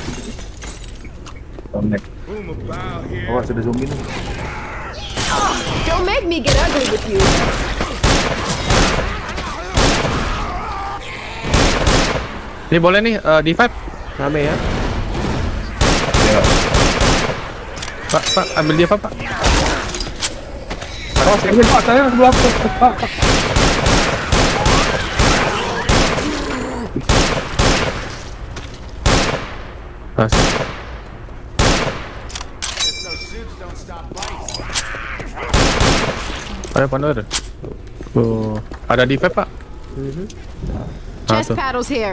Connect. Awas ada zombie nih. Don't make me get ugly with you. Ini boleh nih eh, di five. Rame ya. Ya. Pak, Pak ambil dia Pak. Pak. Oh, saya Pak, saya sebelah Pak. Mas. Ayo Pandor. Oh, ada di vape Pak. Mhm. Ah, Chest tuh. paddles here.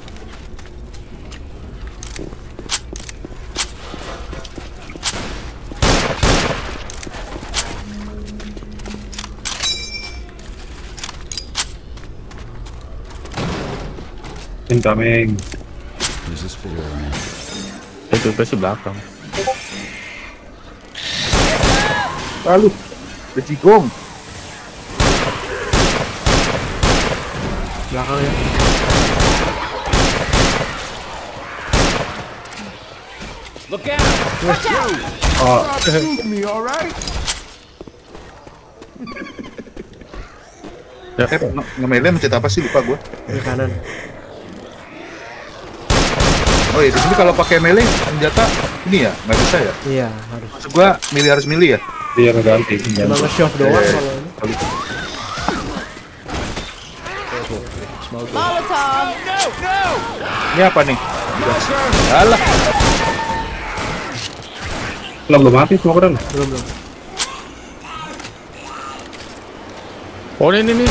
Incoming. This is for you, man. Itu itu sih belakang. Lalu, ada cigong. Belakang ya. Look out! Oh, Shoot me, all right? Eh, nge- nge-melee mencet apa sih, lupa gua. Di kanan. Oh iya, di sini kalau pakai melee senjata ini ya, nggak bisa ya? Iya, harus. Maksud gua milih harus milih ya? dia ngeganti. Cuma nge-shove doang Iya, iya. kalau ini. Molotov. Ini apa nih? Alah, Belum belum mati semua keren. Belum belum. Oh ini nih.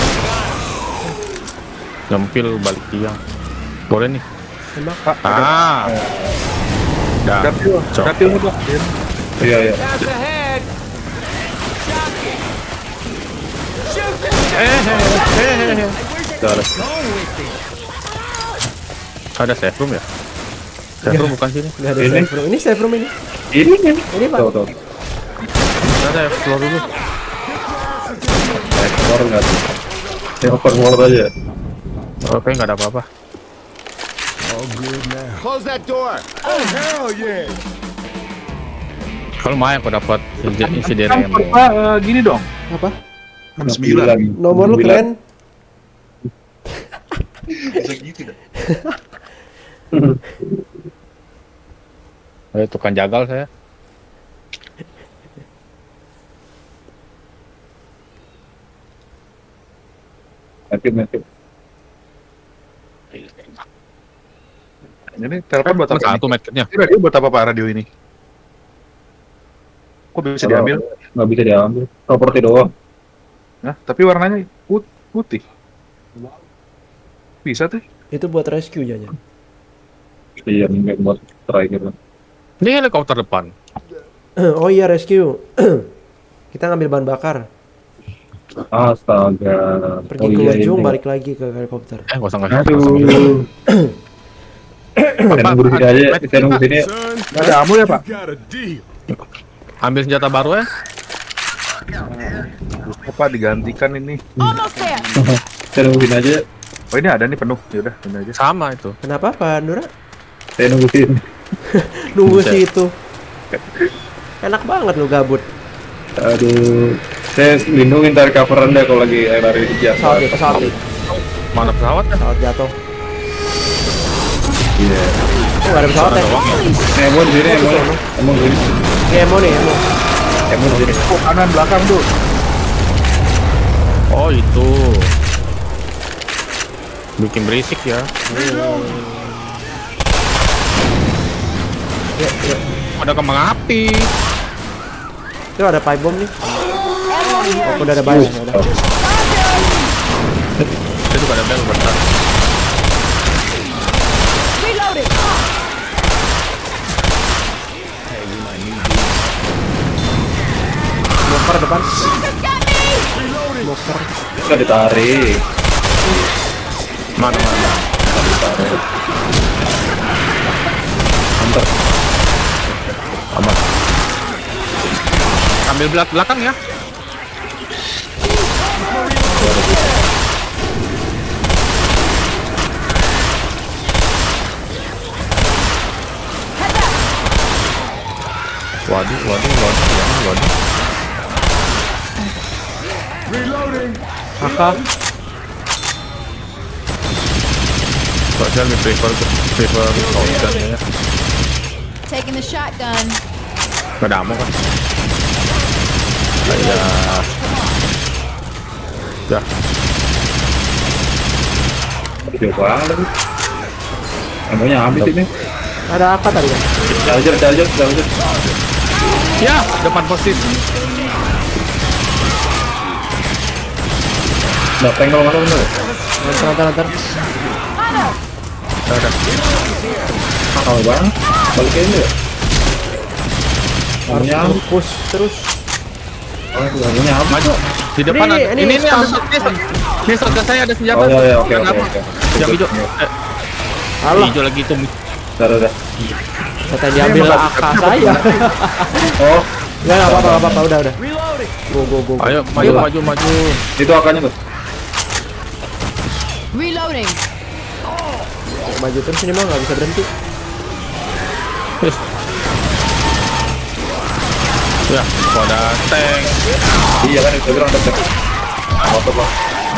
Nyempil balik tiang. Boleh nih. Tembak. Ah. Dah. dapil, Cok. dapil nih, Pak. Iya iya. That's ahead! Eh, eh, eh, eh. Udah ada. Ada safe room ya? Safe room bukan sini. Nggak ada Ini. safe room. Ini safe room ini. Ini ini. Ini Pak. Tuh tuh. Ada ya, keluar dulu. Ekspor nggak tuh? Ya open world aja. Oke, nggak ada apa-apa. Close that door! Oh, hell yeah! Kalau lumayan kok dapat insiden insiden Kan, ammo. Pak, eh, gini dong. Apa? enam sembilan. Nomor lu keren. Bisa gitu dah. Eh, tukang jagal saya. Mati mati. Ini telepon buat apa? Satu medkitnya. Ini radio buat apa Pak radio ini? Kok bisa diambil? Nggak bisa diambil. Properti doang. Nah, tapi warnanya put- putih. Bisa tuh. Itu buat rescue jadinya. Iya nggak buat striker. Ini helikopter depan. Oh iya rescue. Kita ngambil bahan bakar. Astaga. Pergi Oh, ke iya, ujung, ini. balik lagi ke helikopter. Eh, nggak usah nggak usah. Aduh. Saya nunggu di sini aja. Saya nunggu di sini. Son, Nggak ada ammo ya Pak? got a deal. Ambil senjata baru ya. Terus apa digantikan ini? Almost there. Saya nunggu sini aja. Oh ini ada nih penuh. Yaudah, ini aja. Sama itu. Kenapa Pak Nura? Saya nunggu sini. Nunggu Bisa. sih itu. Enak banget lu gabut. Aduh. Saya lindungin dari coveran deh kalau lagi air hari Pesawat jatuh. nih, pesawat nih. Mana pesawatnya? Pesawat jatuh. Iya. Oh, nggak ada pesawat ya? Emo di sini, emo. Emo di sini. Ini emo nih, emo. Emo di sini. Oh, kanan belakang tuh. Oh itu. Bikin berisik ya. Ya, ya. Ada kembang api. Itu ada pipe bomb nih. Oh, udah ada banyak. Ya, udah. Itu juga ada bel bentar. Reloading. Smoker depan. Smoker. Nggak ditarik. Mana mana. Mantap. Aman. Ambil belak belakang ya. Waduh, waduh, waduh, waduh, waduh. Reloading! Aka. Kok saya lebih prefer prefer shotgun ya. Taking the shotgun. Gak ada ammo kan? Kayak ya. Coba lagi. Emonya habis ini. Ada apa tadi kan? Charger, charger, charger. Ya, depan posisi. Nggak tank kalau nggak bener. Nanti, nanti, nanti. Ada. Kalau bang, balikin dulu. Emonya Harus habis. push terus. Oh, emonya habis. Maju. Di depan Ini- ada. ini Ini ini ada spam. ini ini shotgun saya ada senjata. Oh iya, iya, oke, Ada oke, apa? oke. Yang hijau. Eh, Alah, hijau lagi itu. Udah, udah. kata diambil Ini emang A K nggak bisa saya. Oh, Enggak, enggak apa-apa, enggak apa-apa, udah, udah. Go, go, go. go. Ayo maju Pak. maju maju. itu akanya tuh. Reloading. Maju terus ini mah nggak bisa berhenti. Wis. Ya, kok ada tank. Iya kan itu bilang ada. Apa bang?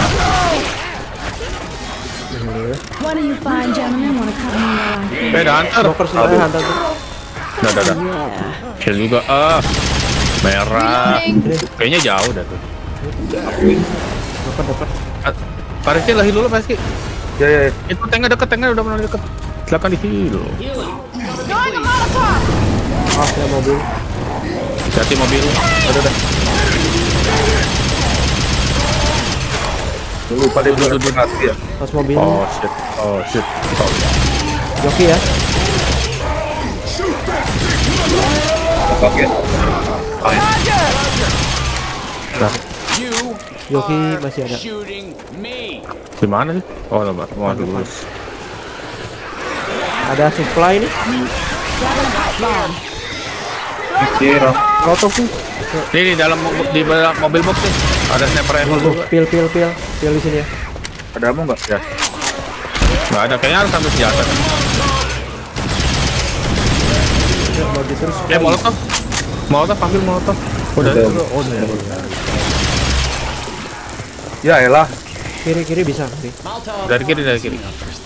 One of you fine gentlemen want to cover me while I Eh, ada hunter. Broker sebenarnya hantar tuh. Dah, dah, dah. Kill juga. Ah, merah. Reloading. Kayaknya jauh dah tuh. Dapat dapat. Ah, Pak Rizky lahir dulu, Pak Rizky. Ya ya. ya. Itu tanknya deket, tanknya udah mulai deket. Silakan di heal. Throwing a Molotov. Ah, saya mobil. Hati mobil. Udah, udah. Dulu pada bulan berhati ya. Pas mobil. Oh shit. Oh shit. Oh. Joki ya. Oke. Nah, You Joki are masih ada. shooting me. di mana sih? Oh, lama. Waduh. Ada supply nih. Kira. Molotov nih. Ini di dalam mo- di dalam mobil box nih. Ada sniper rifle juga. Pil pil pil pil di sini ya. Ada ammo nggak? Ya. Nggak ada, kayaknya harus ambil senjata. Ya, mau terus. Eh, molotov. Molotov, ambil molotov. Udah. Udah. udah. Oh, udah. Ya elah. Kiri kiri bisa kiri. Dari kiri, dari kiri.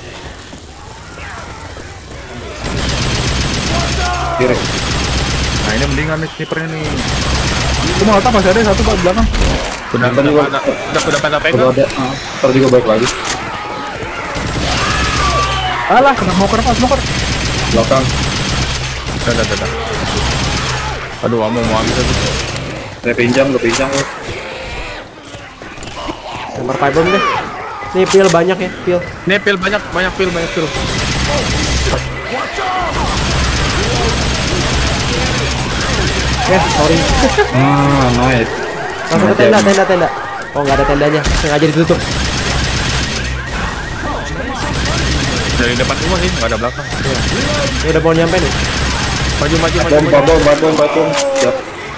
Kiri. Nah ini mendingan nih snipernya nih. Itu mau masih ada satu pak di belakang. Udah, Ntar udah, juga. udah, udah, udah pada Kalau pegang. ada. Ntar juga balik lagi. Alah, kena mau kena smoker. Belakang. Udah, udah, udah. Aduh, kamu mau ambil lagi. Saya pinjam, lu pinjam lu. Lempar pipe bomb deh. Nih pil banyak ya, pil. Nih pil banyak, banyak pil, banyak pil. Eh, sorry. Ah, nice. Langsung ke tenda, tenda, tenda. Oh, nggak ada tendanya. Sengaja ditutup. Dari depan semua sih, nggak ada belakang. Ini udah mau nyampe nih. Maju, maju, maju, Bom, maju. bom, bom, bom, bom. Siap.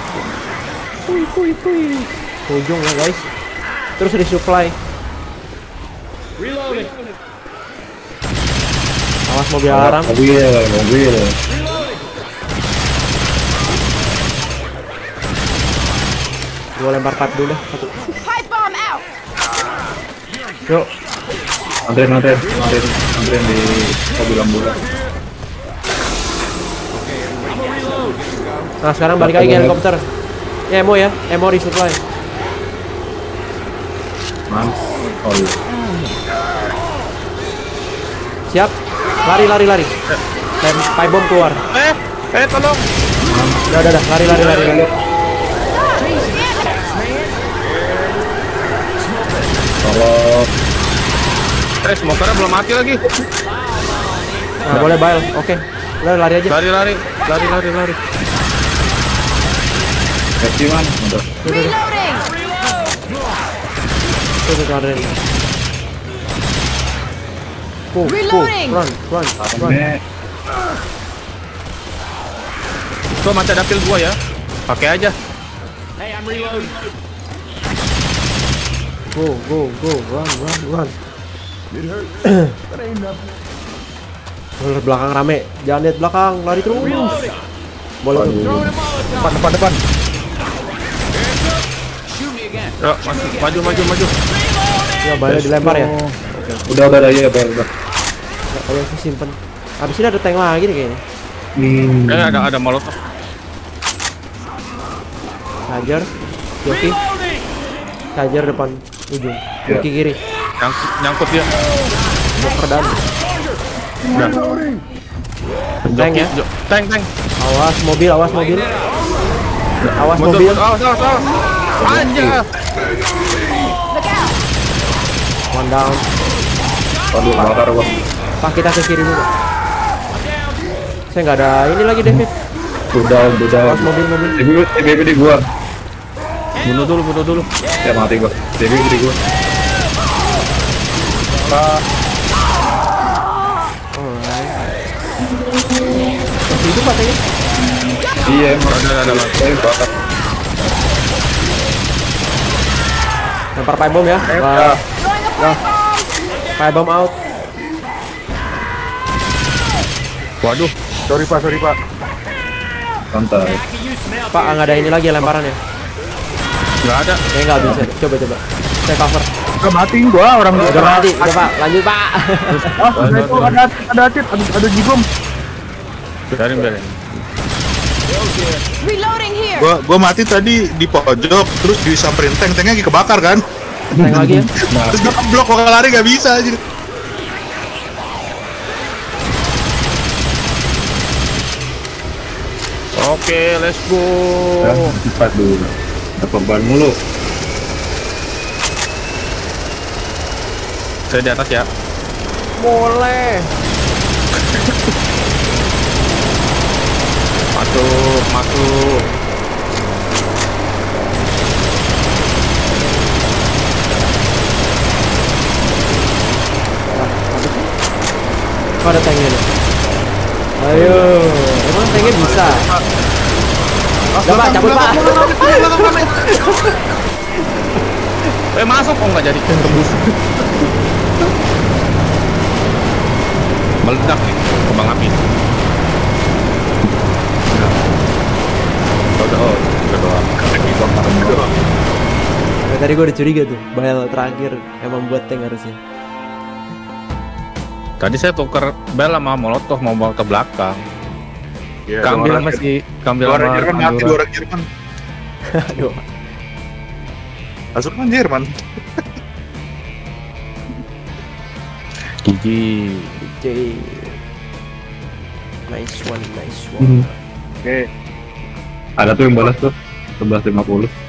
Ujung ya, guys. Terus resupply. Reloading. Awas mobil alarm. Mobil, mobil. Gua lempar pipe dulu deh. Satu. Pipe bomb out. Yuk. Antren, antren, antren, antren di mobil ambulan. Nah, sekarang balik lagi ke helikopter. Ya, emo ya. Emo resupply. Man. Oh iya. Siap. Lari, lari, lari. Lem pipe bomb keluar. Eh, eh, tolong. Udah, udah, udah. Lari, lari, lari, lari. Kalau Eh, smokernya belum mati lagi. Nah, boleh bail. Oke. Udah, lari aja. Lari, lari, lari, lari, lari. safety man, udah. Reloading. Tuh, tuh, lari. Puh, puh. Reloading. Run, run, run. Ini Tuh masih ada pil gua ya. Pakai aja. Hey, I'm reloading. Go, go, go. Run, run, run. Udah belakang rame. Jangan lihat belakang, lari terus. Boleh tuh. Depan depan depan. Shoot me again. Yuk, maju, maju, maju, maju. Ya, bailnya dilempar ya. udah, udah, udah, ya, udah, udah. Oh, yang sih simpen. Habis ini ada tank lagi nih kayaknya. Hmm. Eh, ada ada molotov. Charger, joki, charger depan ujung, joki kiri, Nyangkut, nyangkut dia. joker dan. Udah. Tank ya. Jo- Tank, tank. Awas mobil, awas mobil. Awas Mundur, mobil. mundur. Awas, awas, awas. Anjir. One down. Waduh, bakar gua. Pak, kita ke kiri dulu. Saya nggak ada ini lagi David. Udah, udah. Awas mobil, mobil. T B T B di gua. Bunuh dulu, bunuh dulu. Ya mati gua. T B di gua. Alright. Masih hidup katanya. Iya, emang. Ada, ada, ada. Saya bakar. Lempar pipe bomb ya. Wah. Wah. Pipe bomb out. Waduh. Sorry pak, sorry pak. Santai. Pak, nggak ada ini lagi lemparan ya? Nggak ada. Kayaknya nggak bisa. Coba coba. Saya cover. Udah mati gua orang gua. Udah mati. Udah Pak, lanjut Pak. Oh, ada itu ada ada atit, ada ada jigom. Biarin biarin. Reloading here. Gua gua mati tadi di pojok, terus disamperin tank, tanknya lagi kebakar kan. Tank lagi ya? Terus gua blok, gua lari gak bisa aja. Oke, let's go. Ya, cepat dulu. Dapat ban mulu. Saya di atas ya. Boleh. Masuk, masuk. Kok ada tanknya nih? Ayo, emang tanknya bisa? Udah Pak, cabut Pak. Eh masuk kok nggak jadi tembus. Meledak nih kembang api. Udah, oh, udah doang. Nah, tadi gue udah curiga tuh, bel terakhir emang buat tank harusnya. Tadi saya tuker bel sama molotov mau bawa ke belakang. Ya, Kambil masih kambil dua orang sama Jerman mati, Pandora. dua orang Jerman. Aduh. Pasukan Jerman. Gigi. Oke. Nice one, nice one. Oke. Ada tuh yang balas tuh sebelas lima puluh.